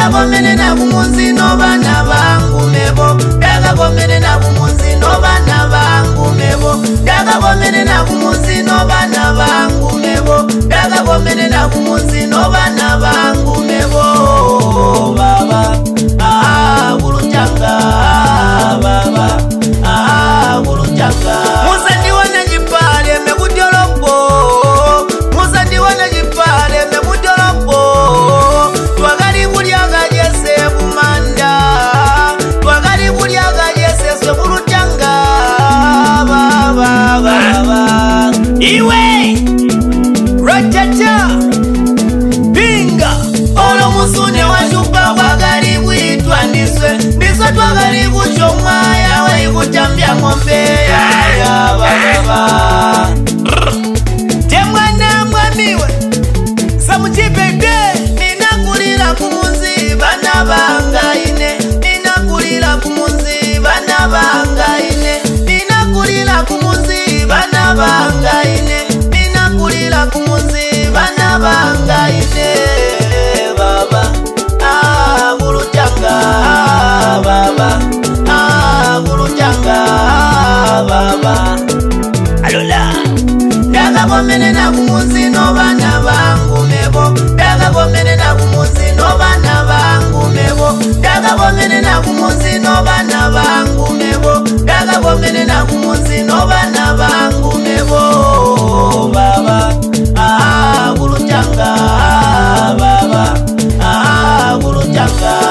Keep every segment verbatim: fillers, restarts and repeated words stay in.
Yakagomene na Kumunzi no bana bangu mebo. Yakagomene na Kumunzi no bana bangu mebo. Yakagomene na Kumunzi no bana bangu mebo. Yakagomene na Kumunzi no bana bangu mebo. Baba, ah, Guluchanga, baba, ah, Guluchanga. Musandi wana jipale me kujolopo. Musandi wana jipale me kujolopo. Twagari kuliaga jese kumanda. Twagari kuliaga jese se Guluchanga, baba, baba. Iwe, rachacha, binga. Olo musune wa shupa wagari kuitwa niswe. Niswe twagari kuchomwa yawe ikuchambia ngombe ya ya baba. Temwana mwamiwe SAMU G baby. Ninakulila Kumunzi bana bangaine. Ninakulila Kumunzi bana bangaine. Ninakulila Kumunzi bana bangaine. Ninakulila Kumunzi bana bangaine. Baba, ah, Guluchanga, baba, ah, Guluchanga, baba. Alola, Yakagomene na Kumunzi no bana bangu mebo. Yakagomene na Kumunzi no bana bangu mebo. Yakagomene na Kumunzi no bana bangu mebo. Yakagomene na Kumunzi no bana bangu mebo. Baba, ah, Guluchanga, baba, ah, Guluchanga.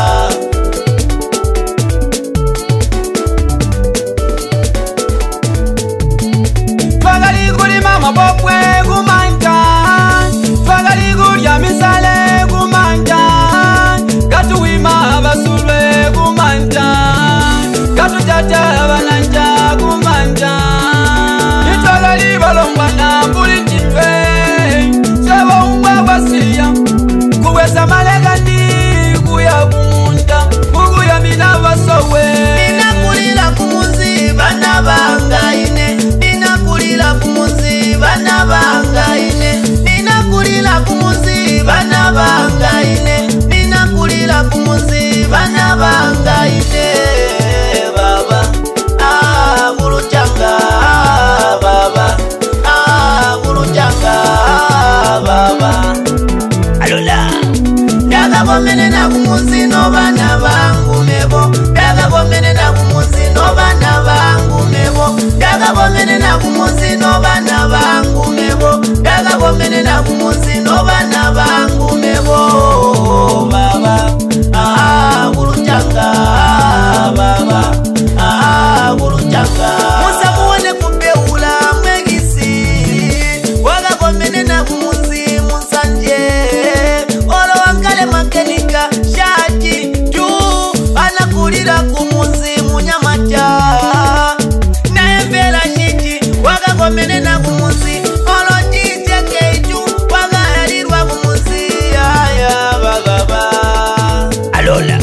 Twagali kuli mama bopwe kumanja. Twagali kuli ya misale kumanja. Katuwima abasulwe kumanja. Katujata abananja kumanja. Nitwagali balongwa na mbuli njitwe. Sebo umwa wasiya kuweza malegani kuya kumunda. Mungu ya mina wasowe. Ninakulila Kumunzi bana bangaine. Ninakulila Kumunzi bana bangaine. Ninakulila Kumunzi bana bangaine. Ninakulila Kumunzi bana bangaine. Baba, ah, Guluchanga, baba, ah, Guluchanga, baba. Alola, Yakagomene na Kumunzi no bana bangu mebo. Yakagomene na Kumunzi no bana bangu mebo. Yakagomene na Kumunzi no bana bangu mebo. Yakagomene na Kumunzi no bana bangu mebo. Baba, ah, Guluchanga, baba, ah, Guluchanga. Musa muone kubeula mwegisi. Wakagomene na Kumunzi musanje. Olo wangale makenika shati tu. Anakulila Kumunzi munyamacha. Na embela shiti. Wakagomene na Kumunzi. Olo jite keitu. Wagahalirwa Kumunzi. Aya bagaba. Alola.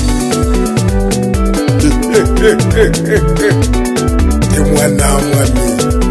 Temwana mwami.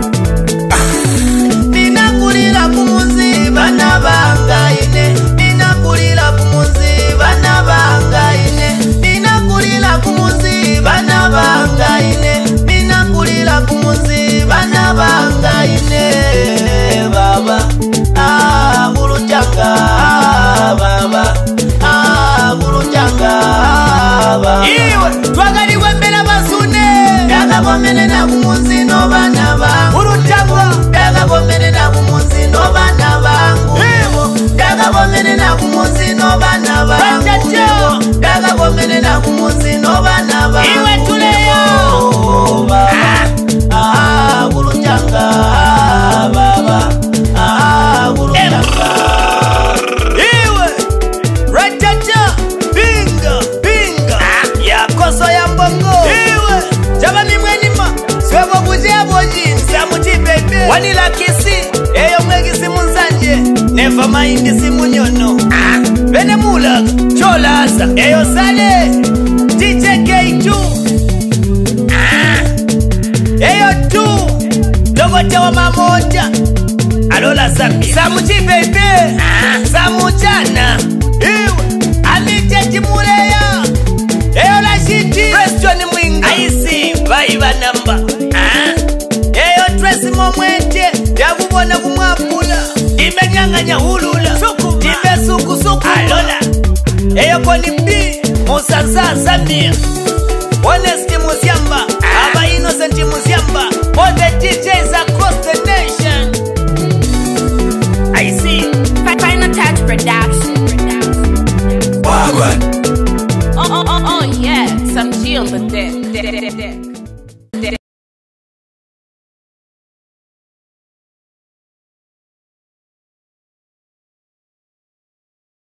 Ninakulila Kumunzi bana bangaine. Ninakulila Kumunzi bana bangaine. Ninakulila Kumunzi bana bangaine. Ninakulila Kumunzi bana bangaine. Baba, ah, Guluchanga, baba, ah, Guluchanga, baba. Iwe twagali wembela basune. Yakagomene na Kumunzi no bana bangu. Guluchanga. Yakagomene na Kumunzi no bana bangu. Yakagomene na Kumunzi no bana bangu. Yakagomene na Kumunzi no bana bangu. Iwe tuleyo. Baba, ah, Guluchanga, baba, ah, Guluchanga. Iwe, rachacha, binga, binga. Ya koso ya mbongo. Iwe, jabani mwenima. Swego kujia boji, SAMU G baby. Wanila kisi, eyo mwegisi munzanje. Never mind simu nyono. Bene mula, cholaza. Eyo sale, D J K two. Eyo tu, logo chawa mamoja. Alola Zambia. SAMU G baby. SAMU jana. Iwe, aliche chimula. Diakoni B, Musaza Zamia, Honesty Muziamba, Aba Innocent Muziamba, all the D Js across the nation. I see. Final Touch Production. Wagwan. Oh, oh, oh, oh, yeah. Some G on the deck. deck, deck, deck.